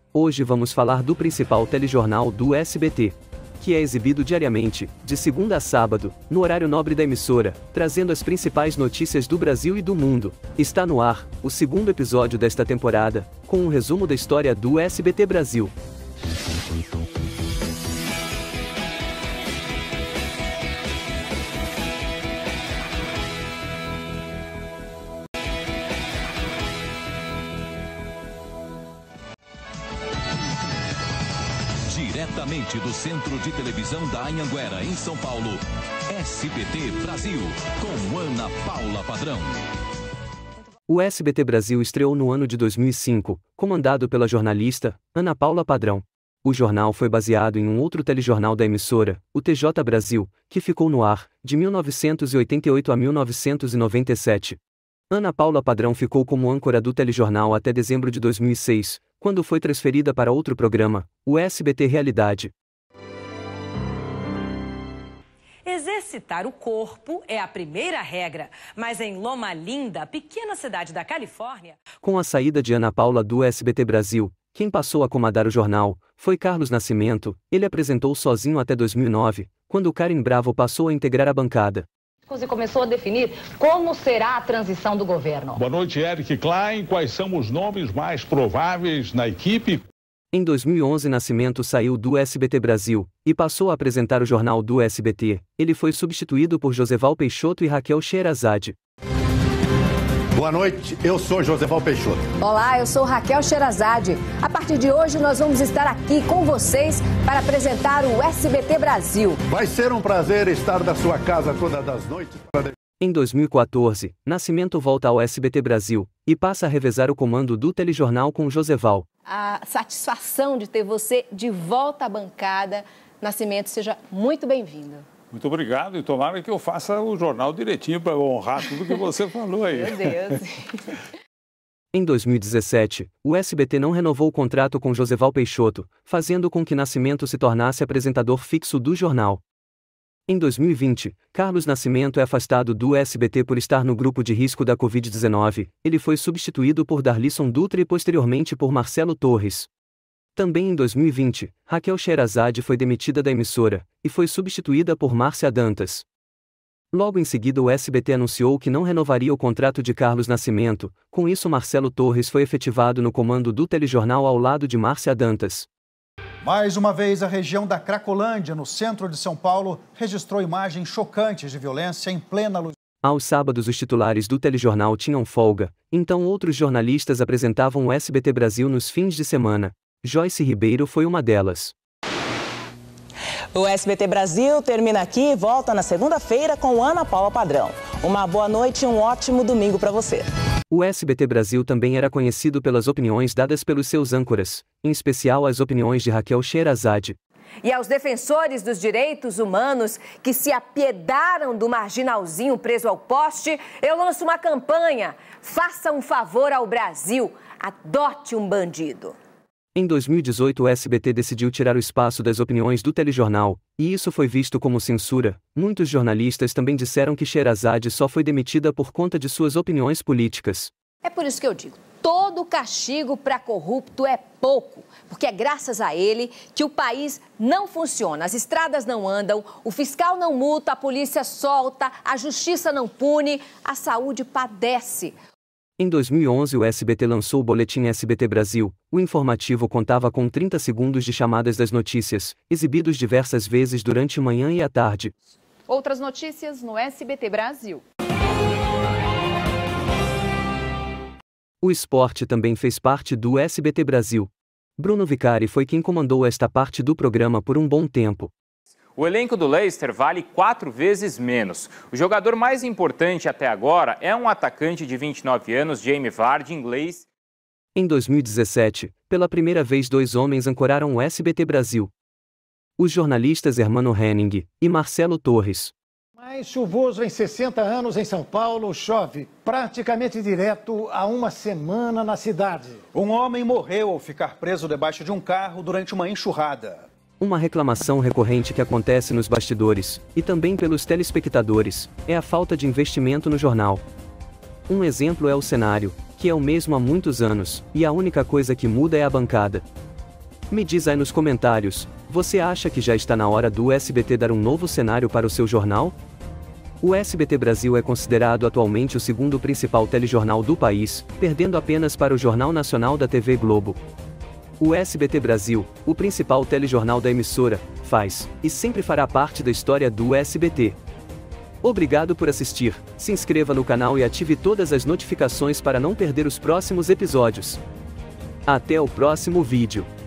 Hoje vamos falar do principal telejornal do SBT, que é exibido diariamente, de segunda a sábado, no horário nobre da emissora, trazendo as principais notícias do Brasil e do mundo. Está no ar, o segundo episódio desta temporada, com um resumo da história do SBT Brasil. Diretamente do Centro de Televisão da Anhanguera, em São Paulo, SBT Brasil, com Ana Paula Padrão. O SBT Brasil estreou no ano de 2005, comandado pela jornalista Ana Paula Padrão. O jornal foi baseado em um outro telejornal da emissora, o TJ Brasil, que ficou no ar, de 1988 a 1997. Ana Paula Padrão ficou como âncora do telejornal até dezembro de 2006, quando foi transferida para outro programa, o SBT Realidade. Exercitar o corpo é a primeira regra, mas em Loma Linda, pequena cidade da Califórnia... Com a saída de Ana Paula do SBT Brasil, quem passou a comandar o jornal foi Carlos Nascimento. Ele apresentou sozinho até 2009, quando Karen Bravo passou a integrar a bancada. E começou a definir como será a transição do governo. Boa noite, Eric Klein. Quais são os nomes mais prováveis na equipe? Em 2011, Nascimento saiu do SBT Brasil e passou a apresentar o jornal do SBT. Ele foi substituído por Joseval Peixoto e Raquel Sherazade. Boa noite, eu sou Joseval Peixoto. Olá, eu sou Raquel Sherazade. A partir de hoje nós vamos estar aqui com vocês para apresentar o SBT Brasil. Vai ser um prazer estar na sua casa todas as noites. Em 2014, Nascimento volta ao SBT Brasil e passa a revezar o comando do telejornal com Joseval. A satisfação de ter você de volta à bancada. Nascimento, seja muito bem-vindo. Muito obrigado e tomara que eu faça o jornal direitinho para honrar tudo que você falou aí. Meu Deus. Em 2017, o SBT não renovou o contrato com Joseval Peixoto, fazendo com que Nascimento se tornasse apresentador fixo do jornal. Em 2020, Carlos Nascimento é afastado do SBT por estar no grupo de risco da Covid-19. Ele foi substituído por Darlisson Dutra e posteriormente por Marcelo Torres. Também em 2020, Raquel Sherazade foi demitida da emissora e foi substituída por Márcia Dantas. Logo em seguida, o SBT anunciou que não renovaria o contrato de Carlos Nascimento. Com isso, Marcelo Torres foi efetivado no comando do telejornal ao lado de Márcia Dantas. Mais uma vez, a região da Cracolândia, no centro de São Paulo, registrou imagens chocantes de violência em plena luz. Aos sábados, os titulares do telejornal tinham folga, então outros jornalistas apresentavam o SBT Brasil nos fins de semana. Joyce Ribeiro foi uma delas. O SBT Brasil termina aqui e volta na segunda-feira com Ana Paula Padrão. Uma boa noite e um ótimo domingo para você. O SBT Brasil também era conhecido pelas opiniões dadas pelos seus âncoras, em especial as opiniões de Raquel Sherazade. E aos defensores dos direitos humanos que se apiedaram do marginalzinho preso ao poste, eu lanço uma campanha. Faça um favor ao Brasil. Adote um bandido. Em 2018, o SBT decidiu tirar o espaço das opiniões do telejornal, e isso foi visto como censura. Muitos jornalistas também disseram que Sherazade só foi demitida por conta de suas opiniões políticas. É por isso que eu digo, todo castigo para corrupto é pouco, porque é graças a ele que o país não funciona, as estradas não andam, o fiscal não multa, a polícia solta, a justiça não pune, a saúde padece. Em 2011, o SBT lançou o Boletim SBT Brasil. O informativo contava com 30 segundos de chamadas das notícias, exibidos diversas vezes durante a manhã e a tarde. Outras notícias no SBT Brasil. O esporte também fez parte do SBT Brasil. Bruno Vicari foi quem comandou esta parte do programa por um bom tempo. O elenco do Leicester vale 4 vezes menos. O jogador mais importante até agora é um atacante de 29 anos, Jamie Vardy, inglês. Em 2017, pela primeira vez 2 homens ancoraram o SBT Brasil. Os jornalistas Hermano Henning e Marcelo Torres. Mais chuvoso em 60 anos em São Paulo, chove praticamente direto há uma semana na cidade. Um homem morreu ao ficar preso debaixo de um carro durante uma enxurrada. Uma reclamação recorrente que acontece nos bastidores, e também pelos telespectadores, é a falta de investimento no jornal. Um exemplo é o cenário, que é o mesmo há muitos anos, e a única coisa que muda é a bancada. Me diz aí nos comentários, você acha que já está na hora do SBT dar um novo cenário para o seu jornal? O SBT Brasil é considerado atualmente o segundo principal telejornal do país, perdendo apenas para o Jornal Nacional da TV Globo. O SBT Brasil, o principal telejornal da emissora, faz, e sempre fará parte da história do SBT. Obrigado por assistir, se inscreva no canal e ative todas as notificações para não perder os próximos episódios. Até o próximo vídeo.